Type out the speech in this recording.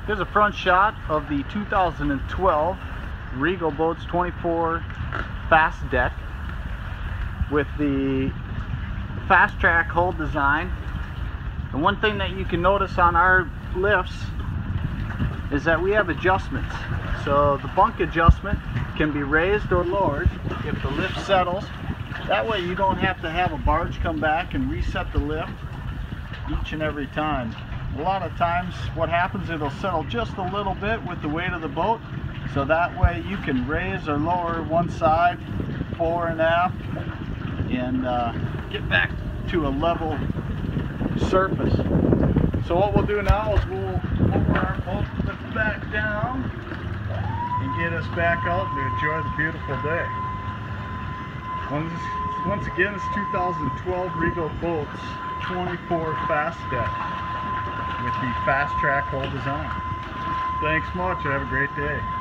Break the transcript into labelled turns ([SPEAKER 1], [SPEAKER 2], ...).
[SPEAKER 1] Here's a front shot of the 2012 Regal Boats 24 Fast Deck with the fast track hull design. And one thing that you can notice on our lifts is that we have adjustments. So the bunk adjustment can be raised or lowered if the lift settles. That way you don't have to have a barge come back and reset the lift each and every time. A lot of times what happens, it'll settle just a little bit with the weight of the boat, so that way you can raise or lower one side, fore and aft, and get back to a level surface. So what we'll do now is we'll lower our boat lift back down and get us back out to enjoy the beautiful day. Once again, it's 2012 Regal Boats 24 Fast Deck with the fast track hull design. Thanks much and have a great day.